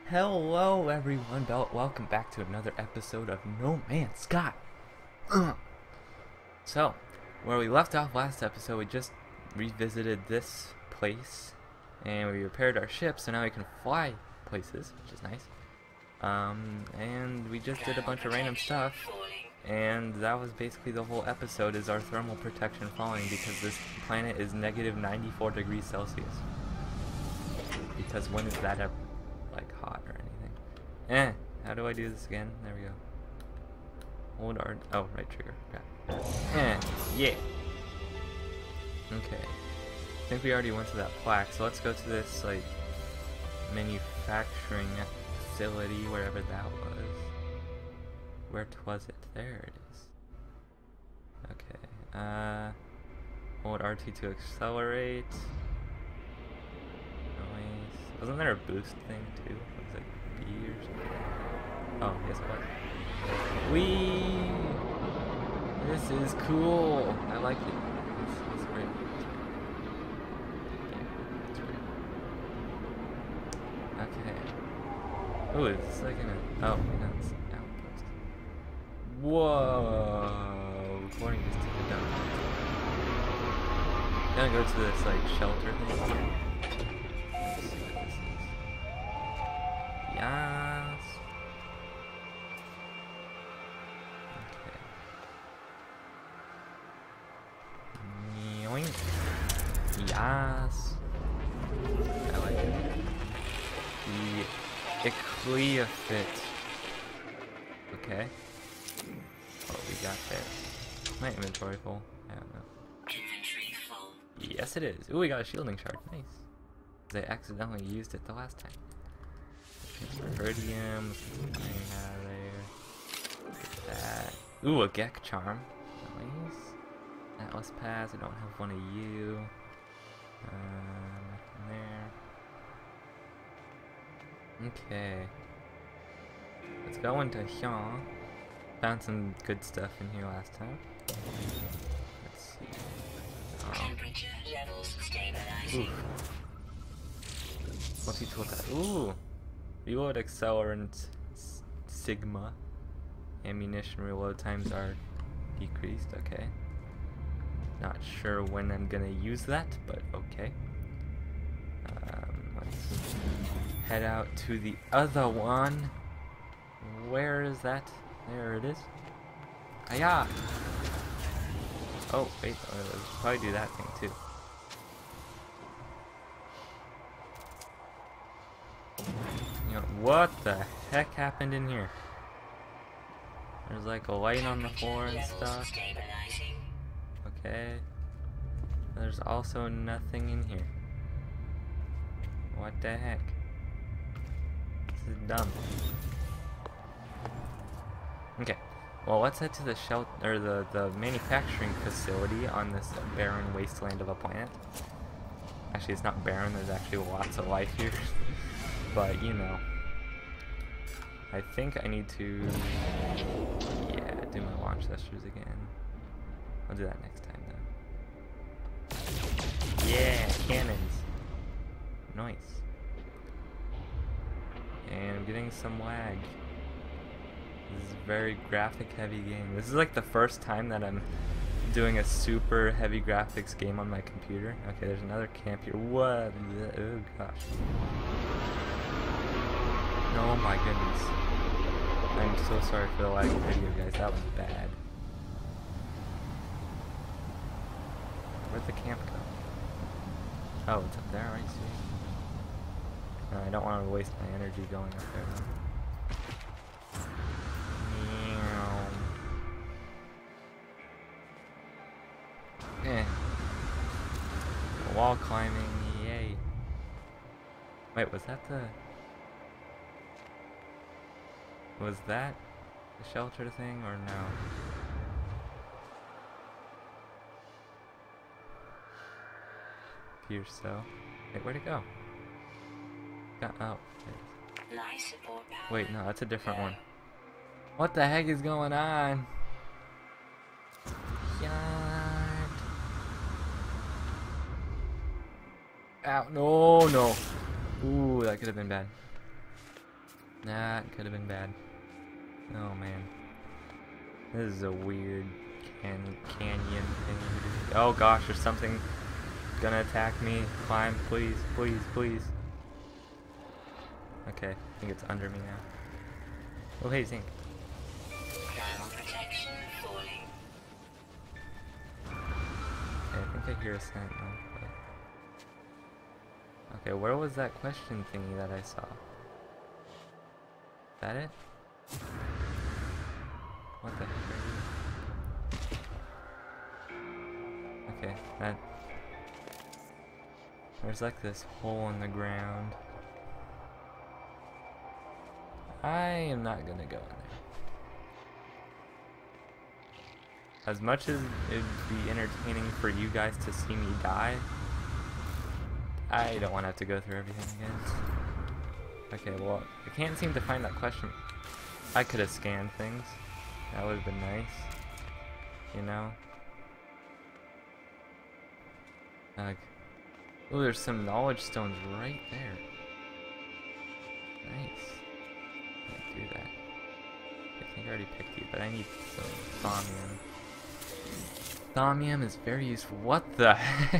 Hello everyone, welcome back to another episode of No Man's Sky. So, where we left off last episode, we just revisited this place, and we repaired our ship, so now we can fly places, which is nice. And we just did a bunch of random stuff, and that was basically the whole episode, is our thermal protection falling, because this planet is negative 94 degrees Celsius. Because when is that ever, like, hot or anything? How do I do this again? There we go. Hold R, oh, right trigger, okay. Yeah. Okay. I think we already went to that plaque, so let's go to this, like, manufacturing facility, wherever that was. Where was it? There it is. Okay, hold RT to accelerate. Noise. Wasn't there a boost thing, too? It was like B or something. Oh, yes it was. Whee! This is cool! I like it. It's great. It's great. Okay. Ooh, it's like in a... Oh, no, it's an outpost. Whoa! Recording just took it down. Gonna go to this, like, shelter thing here. Let's see what this is. Yes! Yes. I like it. The Ecleofit. Okay. What we got there? My inventory full. I don't know. Inventory full. Yes, it is. Ooh, we got a shielding shard. Nice. They accidentally used it the last time. Transfer Herdium. Out of there. Get that. Ooh, a Gek charm. Nice. Atlas pass. I don't have one of you. Nothing there. Okay. Let's go into here. Found some good stuff in here last time. Let's see. Temperature levels stabilizing. What's he told that? Ooh! Reload accelerant Sigma. Ammunition reload times are decreased. Okay. Not sure when I'm gonna use that, but okay. Let's head out to the other one. Where is that? There it is. Hiya! Oh, wait, let's probably do that thing too. You know, what the heck happened in here? There's like a light on the floor and stuff. Okay. There's also nothing in here. What the heck? This is dumb. Okay. Well, let's head to the shelter, or the manufacturing facility on this barren wasteland of a planet. Actually, it's not barren. There's actually lots of life here. But you know, I think I need to, yeah, do my launch thrusters again. I'll do that next time though. Yeah, cannons. Nice. And I'm getting some lag. This is a very graphic heavy game. This is like the first time that I'm doing a super heavy graphics game on my computer. Okay, there's another camp here. What? Oh gosh. Oh my goodness. I'm so sorry for the lag video, guys. That was bad. Where'd the camp go? Oh, it's up there, I see. No, I don't want to waste my energy going up there. Wall climbing, yay. Wait, was that the... Was that the shelter thing, or no? Appears so. Wait, where'd it go? Oh, there it is. Wait, no, that's a different one. What the heck is going on? Ow, no, no. Ooh, that could have been bad. That could have been bad. Oh man. This is a weird canyon thing. Oh gosh, there's something gonna attack me. Climb, please, please, please. Okay, I think it's under me now. Oh hey, Zinc. Thermal protection falling. Okay, I think I hear a sentinel. But... okay, where was that question thingy that I saw? Is that it? What the heck are you? Okay, that... there's like this hole in the ground. I am not gonna go in there. As much as it'd be entertaining for you guys to see me die, I don't want to have to go through everything again. Okay, well, I can't seem to find that question. I could have scanned things. That would have been nice. You know? Like, oh, there's some knowledge stones right there. Nice. Can't do that. I think I already picked you, but I need some thaumium. Thaumium is very useful. What the heck?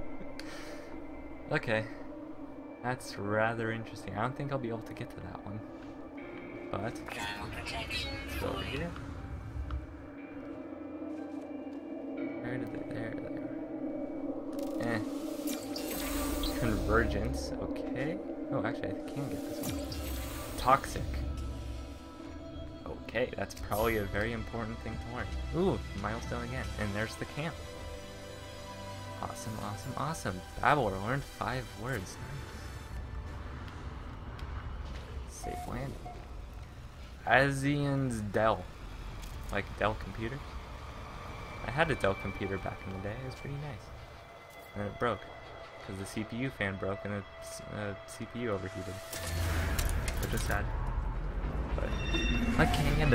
Okay. That's rather interesting. I don't think I'll be able to get to that one. But, Thermal protection let's go over falling. here. Where did they? There they are. Convergence, okay. Oh, actually, I can get this one. Toxic. Okay, that's probably a very important thing to learn. Ooh, milestone again. And there's the camp. Awesome, awesome, awesome. Babbler learned 5 words. Nice. Safe landing. Azian's Dell. Like Dell computers. I had a Dell computer back in the day. It was pretty nice. And then it broke. Because the CPU fan broke and the CPU overheated. Which is sad. But what can you do?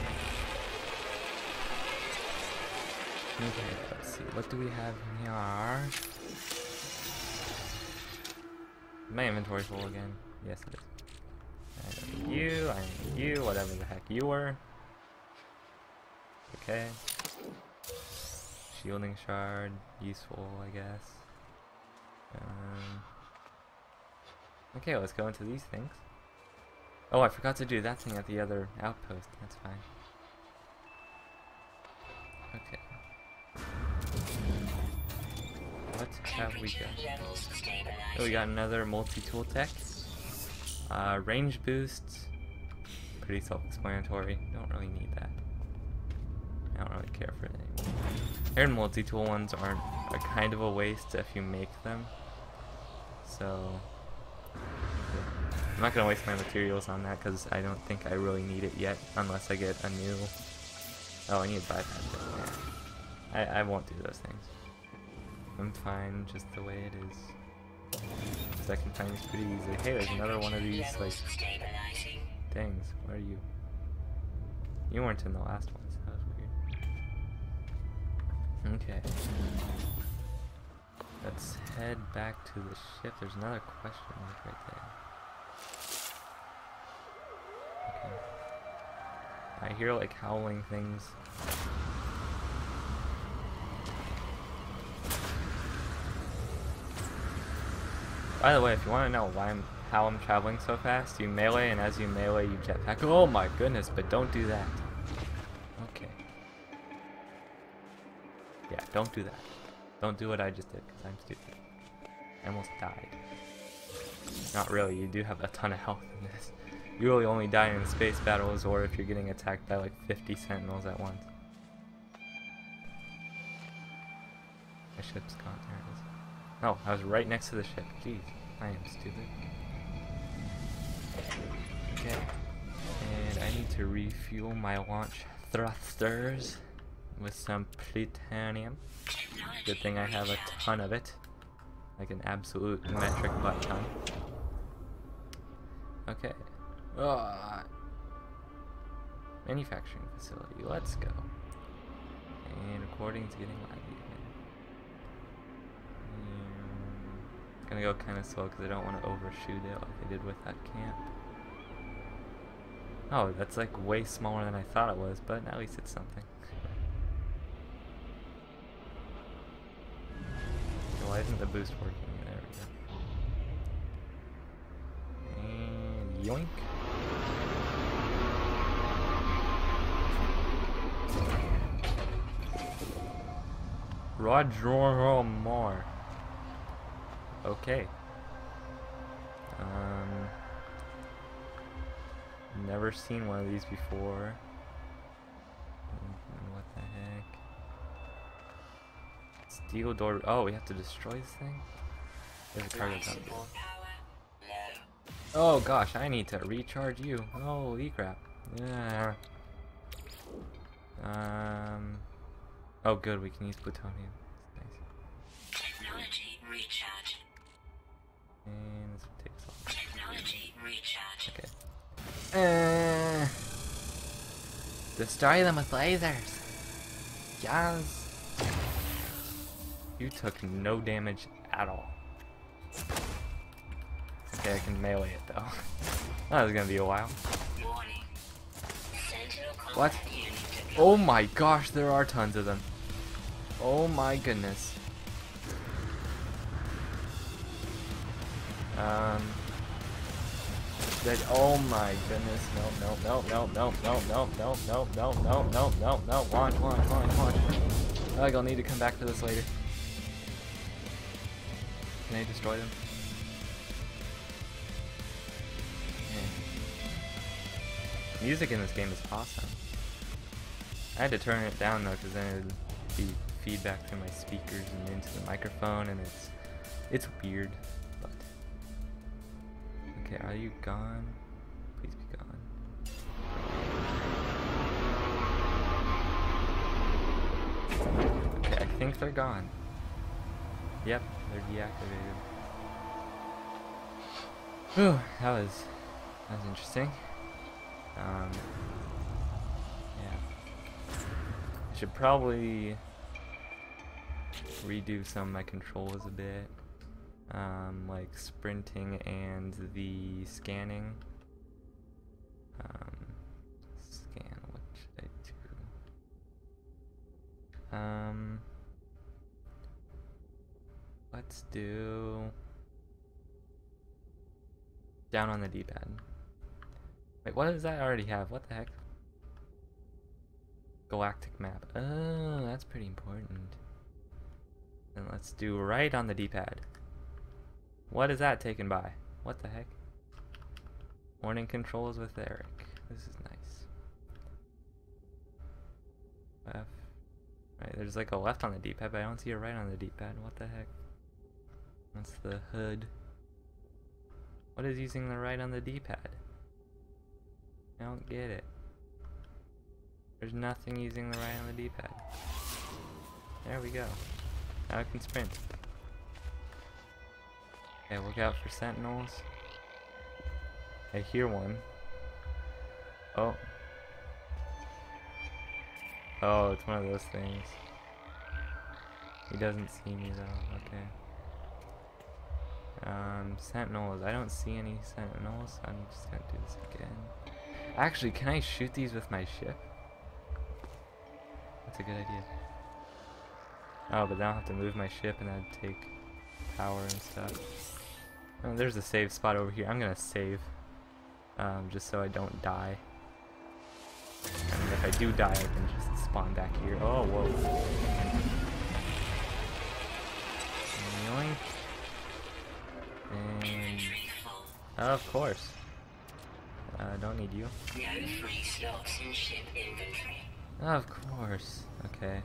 Okay, let's see. What do we have here? My inventory full again. Yes, it is. I need you, whatever the heck you were. Okay. Shielding shard, useful, I guess. Okay, let's go into these things. Oh, I forgot to do that thing at the other outpost. That's fine. Okay. What have we got? Levels stabilizing. Oh, we got another multi-tool tech. Range boosts. Pretty self-explanatory. Don't really need that. I don't really care for it anymore. Air multi-tool ones are kind of a waste if you make them. So I'm not gonna waste my materials on that because I don't think I really need it yet unless I get a new... oh, I need to bypass it. Yeah. I won't do those things. I'm fine just the way it is. Second time is pretty easy. Hey, there's another one of these like Stabilizing. things. What are you? You weren't in the last one, so that was weird. Okay. Let's head back to the ship. There's another question mark right there. Okay. I hear like howling things. By the way, if you want to know how I'm traveling so fast, you melee, and as you melee, you jetpack. Oh my goodness, but don't do that. Okay. Yeah, don't do that. Don't do what I just did, because I'm stupid. I almost died. Not really, you do have a ton of health in this. You really only die in space battles or if you're getting attacked by like 50 sentinels at once. My ship's gone, there it is. No, I was right next to the ship. Jeez, I am stupid. Okay. And I need to refuel my launch thrusters with some plutonium. Good thing I have a ton of it. Like an absolute metric butt ton. Okay. Manufacturing facility, let's go. And recording's getting lively again. Gonna go kind of slow because I don't want to overshoot it like I did with that camp. Oh, that's like way smaller than I thought it was, but at least it's something. Okay, why isn't the boost working? There we go. And yoink. Roger Moore. Okay. Never seen one of these before. What the heck? Steel door. Oh, we have to destroy this thing? There's a cargo tunnel. Oh gosh, I need to recharge you. Holy crap. Yeah. Oh good, we can use plutonium. Nice. Technology recharge. And this will take us off. Technology recharge. Okay. Destroy them with lasers. Yes. You took no damage at all. Okay, I can melee it though. That was gonna be a while. Warning. Sentinel What? combat unit deployed. Oh my gosh, there are tons of them. Oh my goodness. That, oh my goodness, no, launch. I think I'll need to come back to this later. Can I destroy them? Yeah. Music in this game is awesome. I had to turn it down though, because then it would be feedback through my speakers and into the microphone, and it's weird. But okay, are you gone? Please be gone. Okay, I think they're gone. Yep, they're deactivated. Whew, that was interesting. Yeah. I should probably redo some of my controls a bit. Like sprinting and the scanning. Scan, what should I do? Let's do down on the D-pad. Wait, what does that already have? What the heck? Galactic map. Oh, that's pretty important. And let's do right on the D-pad. What is that taken by? What the heck? Morning controls with Eric. This is nice. Left. Right, there's like a left on the D-pad, but I don't see a right on the D-pad. What the heck? That's the hood. What is using the right on the D-pad? I don't get it. There's nothing using the right on the D-pad. There we go. Now I can sprint. Okay, look out for sentinels. I hear one. Oh. Oh, it's one of those things. He doesn't see me though, okay. Sentinels. I don't see any sentinels. I'm just gonna do this again. Actually, can I shoot these with my ship? That's a good idea. Oh, but then I'll have to move my ship and that'd take power and stuff. Oh, there's a save spot over here. I'm gonna save. Just so I don't die. And if I do die, I can just spawn back here. Oh, whoa. Yoink. And of course. Don't need you. No free slots in ship inventory. Of course. Okay.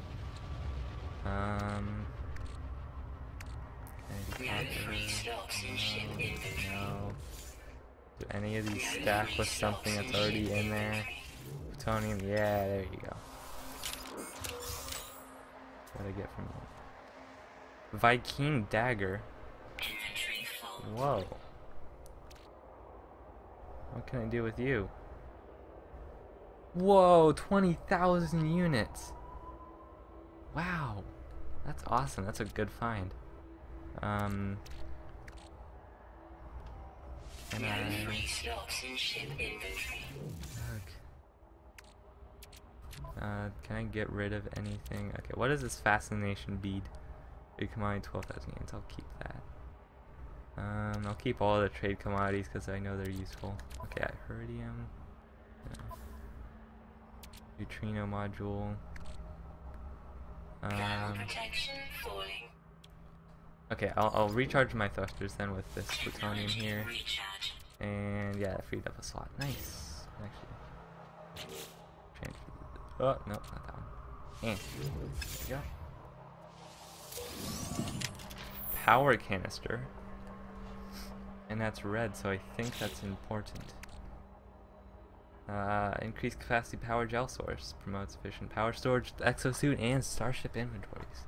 No free slots in ship inventory. No. Do any of these stack with something that's already in there? Plutonium, yeah, there you go. What did I get from you? Viking dagger. Inventory full. Whoa. What can I do with you? Whoa, 20,000 units. Wow. That's awesome. That's a good find. Can No I? free slots in ship inventory. Can I get rid of anything? Okay, what is this fascination bead? Trade commodity 12,000 yens. I'll keep that. I'll keep all the trade commodities because I know they're useful. Okay, Iridium. Neutrino module. Thermal protection falling. Okay, I'll recharge my thrusters then with this plutonium here. Recharge. And yeah, it freed up a slot. Nice. Actually. Oh, no, not that one. And there you go. Power canister. And that's red, so I think that's important. Increased capacity power gel source. Promotes efficient power storage, exosuit, and starship inventories.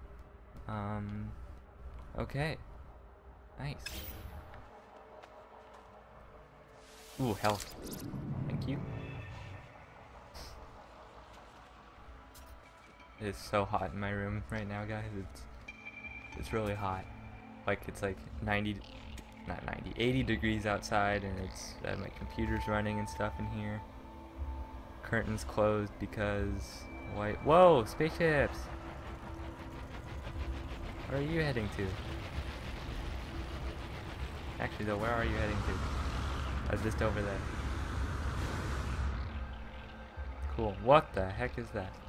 Okay. Nice. Ooh, health. Thank you. It is so hot in my room right now, guys. It's really hot. Like, it's like 80 degrees outside, and it's my computer's running and stuff in here. Curtains closed because whoa, spaceships! Where are you heading to? Actually though, where are you heading to? Just over there. Cool. What the heck is that?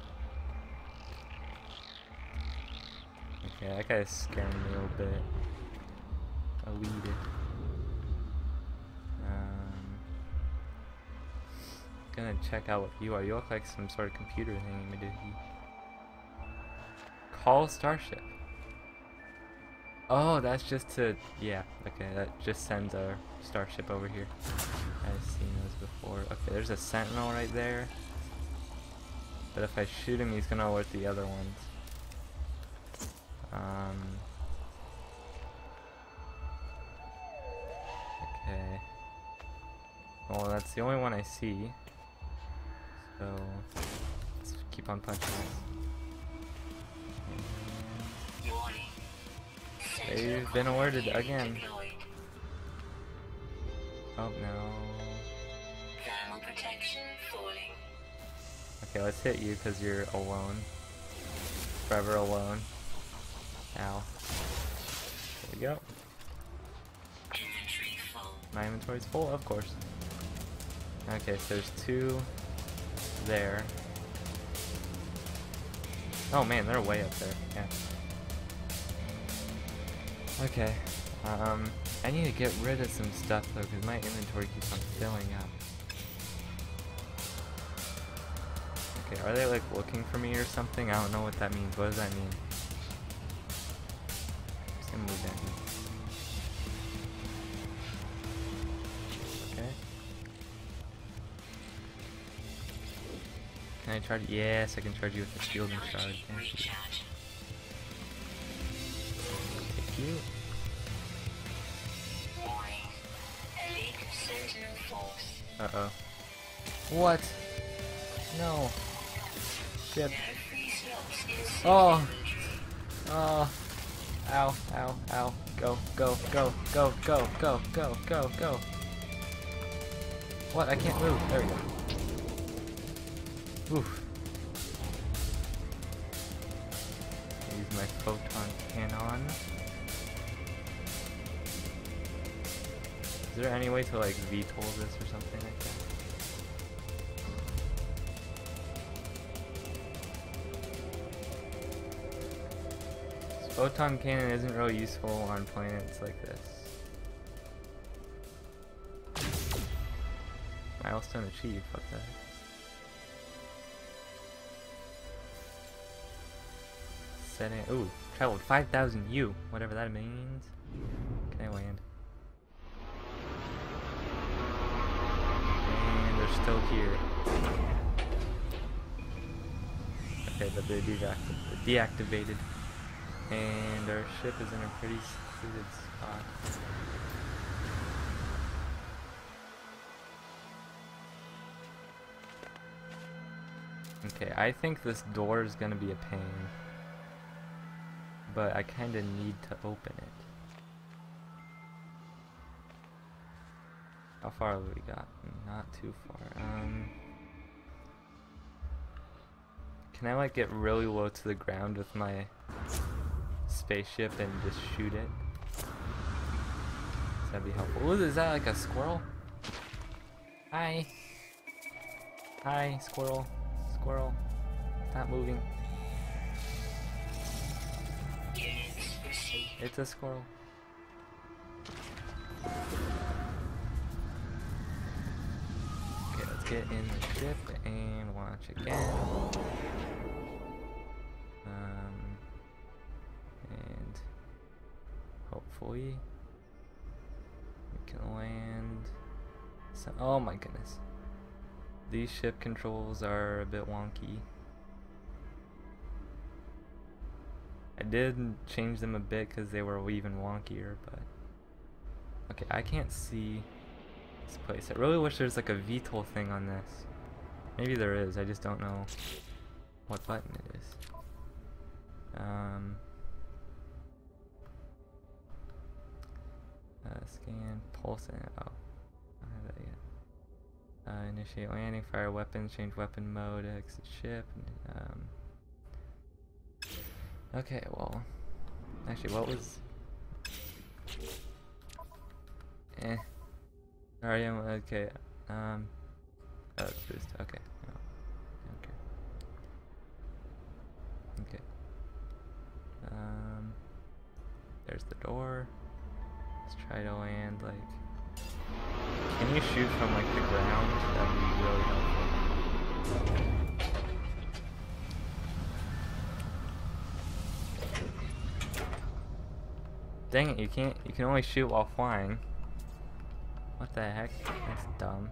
Okay, that guy's scaring me a little bit. A wee bit. Gonna check out what you are. You look like some sort of computer thing. Call Starship. Oh, that's just to, yeah, okay, that just sends our starship over here. I've seen those before. Okay, there's a sentinel right there. But if I shoot him, he's gonna alert the other ones. Okay. Well, that's the only one I see. So, let's keep on punching this. They've been alerted again. Oh no. Thermal protection falling. Okay, let's hit you because you're alone. Forever alone. Ow. There we go. Inventory full. My inventory's full, of course. Okay, so there's two there. Oh man, they're way up there. Yeah. Okay. I need to get rid of some stuff though, because my inventory keeps on filling up. Okay, are they like looking for me or something? I don't know what that means. What does that mean? Just gonna move that. Okay. Can I charge? Yes, I can charge you with the shielding shard. Thank you. Thank you. Uh-oh. What? No. Shit. Oh. Oh. Ow, ow, ow. Go, go, go, go, go, go, go, go, go. What? I can't move. There we go. Oof. Use my photon cannon. Is there any way to like VTOL this or something like that? This photon cannon isn't really useful on planets like this. Milestone achieved, fuck that. Setting, ooh, traveled 5,000 U, whatever that means. Can I land? Still here. Okay, but they deactivated. And our ship is in a pretty secluded spot. Okay, I think this door is gonna be a pain. But I kinda need to open it. How far have we got? Not too far. Can I like get really low to the ground with my spaceship and just shoot it? That'd be helpful. Ooh, is that like a squirrel? Hi. Hi, squirrel. Squirrel. Stop moving. It's a squirrel. Okay, let's get in the ship and launch again. And hopefully we can land. So, oh my goodness. These ship controls are a bit wonky. I did change them a bit because they were even wonkier, but okay, I can't see this place. I really wish there's like a VTOL thing on this. Maybe there is, I just don't know what button it is. Scan, pulse, and oh, I don't have that yet. Initiate landing, fire weapons, change weapon mode, exit ship. Okay, well, actually, what was? Alright, okay. Let's boost. Okay. No. Okay. Okay. There's the door. Let's try to land like. Can you shoot from like the ground? That'd be really helpful. Dang it! You can't. You can only shoot while flying. What the heck? That's dumb.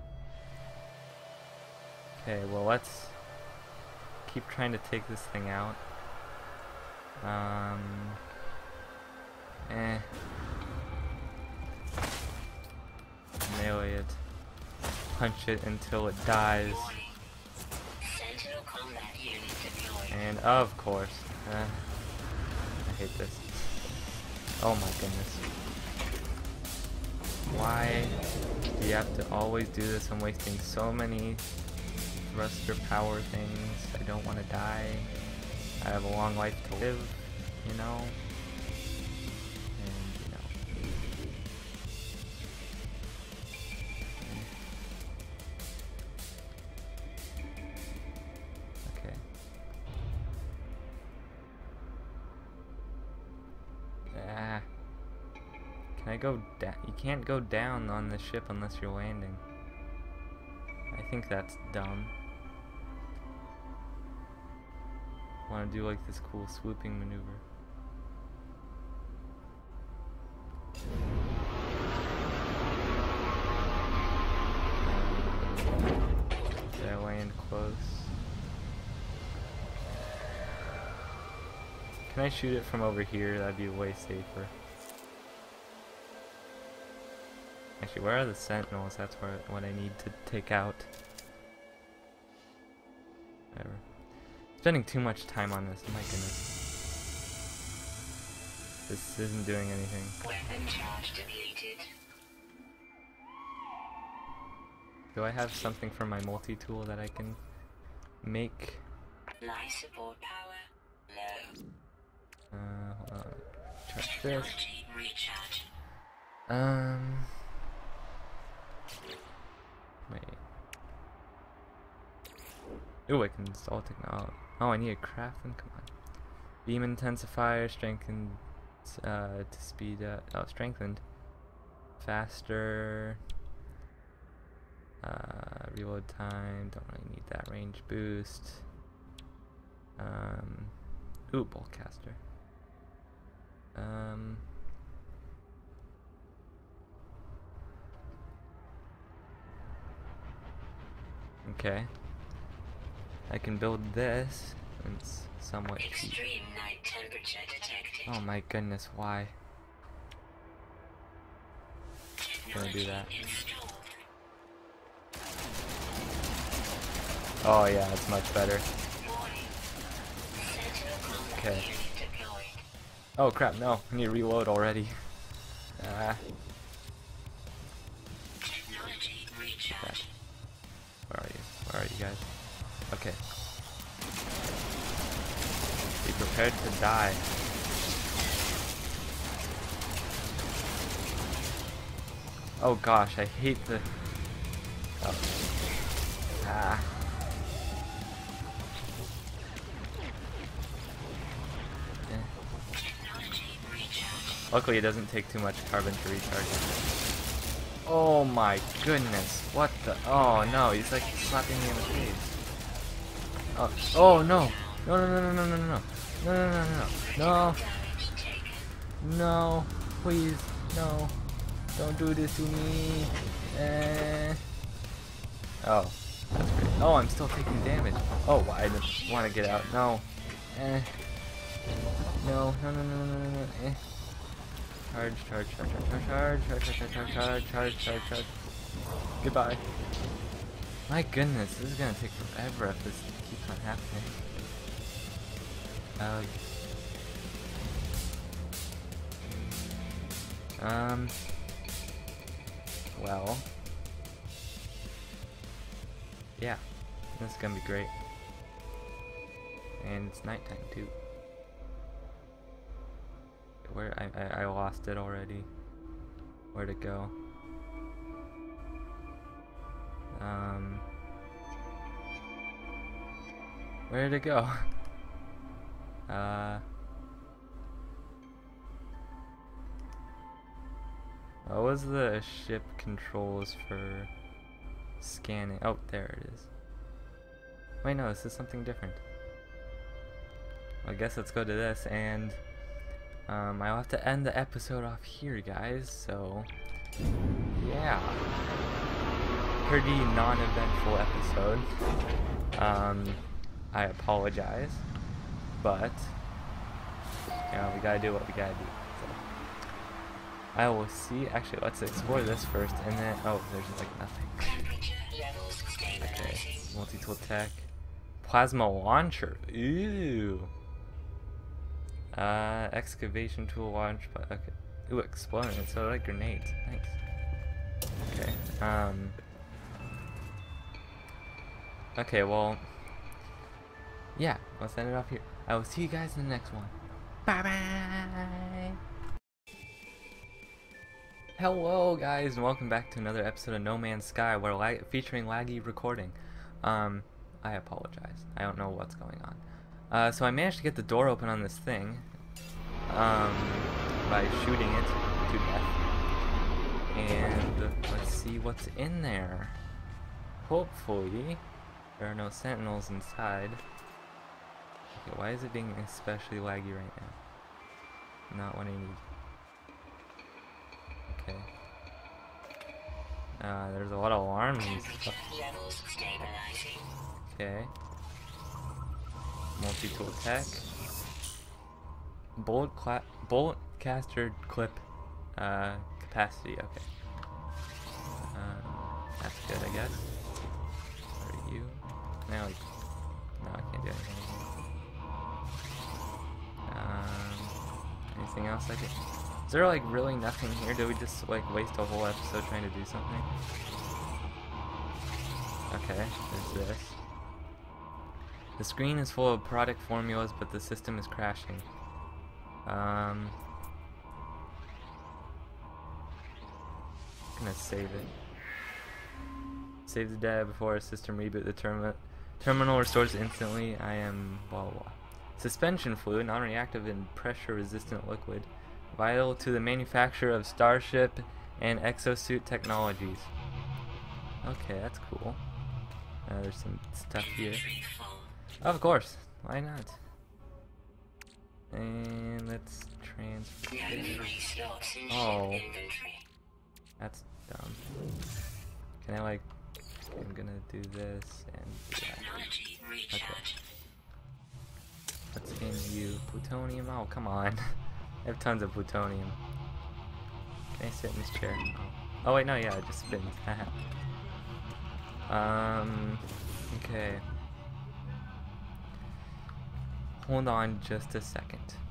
Okay, well let's keep trying to take this thing out. Melee it. Punch it until it dies. And of course, I hate this. Oh my goodness. Why do you have to always do this? I'm wasting so many thruster power things. I don't want to die. I have a long life to live, you know? And, you know. Okay. Ah. Can I go down? You can't go down on the ship unless you're landing. I think that's dumb. I want to do like this cool swooping maneuver. Did I land close? Can I shoot it from over here? That'd be way safer. Actually, where are the sentinels? That's what I need to take out. Whatever. Spending too much time on this. My goodness. This isn't doing anything. Weapon charge depleted. Do I have something for my multi-tool that I can make? Life support power. No. Hold on. Charge this. Recharge. Wait. Ooh, I can install technology. Oh, I need a craft them? Come on. Beam intensifier, strengthened to speed up. Oh, strengthened. Faster. Reload time. Don't really need that. Range boost. Ooh, bolt caster. Okay. I can build this. It's somewhat cheap. Extreme night temperature detected. Oh my goodness, why? Gonna do that. Installed. Oh yeah, it's much better. Warning. Sentinel combat Okay. unit deployed. Oh crap, no. I need to reload already. Technology with that. Where are you? Where are you guys? Okay. Be prepared to die. Oh gosh, I hate the... Oh. Ah. Luckily it doesn't take too much carbon to recharge. Oh my goodness, what the... Oh no, he's like slapping me in the face. Oh, oh no! No, no, no, no, no, no, no, no, no, no, no, no, no, no, please, no, don't do this to me. Oh, that's great. Oh, I'm still taking damage. Oh, I just want to get out. No. No, no, no, no, no, no, no. Charge, charge, charge, charge, charge, charge, charge, charge, charge, charge, charge, charge. Goodbye. My goodness, this is gonna take forever if this keeps on happening. Well. Yeah, this is gonna be great. And it's nighttime too. Where I lost it already. Where'd it go? Where did it go? What was the ship controls for scanning? Oh, there it is. Wait, no, this is something different. Well, I guess let's go to this, and I'll have to end the episode off here, guys, so yeah. Pretty non-eventful episode. I apologize, but you know, we gotta do what we gotta do. So, I will see. Actually, let's explore this first, and then oh, there's like nothing. Okay, multi-tool tech, plasma launcher. Ooh. Excavation tool launch. Okay. Ooh, exploding. So like grenades. Nice. Okay. Okay. Well. Yeah. Let's end it off here. I will see you guys in the next one. Bye bye. Hello guys, and welcome back to another episode of No Man's Sky, where featuring laggy recording. I apologize. I don't know what's going on. So I managed to get the door open on this thing by shooting it to death. And let's see what's in there. Hopefully there are no sentinels inside. Okay, why is it being especially laggy right now? Not what I need. Okay. There's a lot of alarms and stuff. Okay. Multi-tool tech. Bolt caster clip capacity. Okay. That's good, I guess. What are you? Now, like, no, I can't do anything. Anything else I can? Is there like really nothing here? Did we just like waste a whole episode trying to do something? Okay, there's this. The screen is full of product formulas, but the system is crashing. I'm gonna save it. Save the data before a system reboot. The terminal restores instantly. I am blah blah blah. Suspension fluid, non-reactive and pressure-resistant liquid. Vital to the manufacture of Starship and exosuit technologies. Okay, that's cool. There's some stuff here. Of course, why not? And let's transfer. Oh, that's dumb. Can I like? I'm gonna do this and do that. Okay. What's in you? Plutonium? Oh, come on. I have tons of plutonium. Can I sit in this chair? Oh wait, no, yeah, it just spins. Okay. Hold on just a second.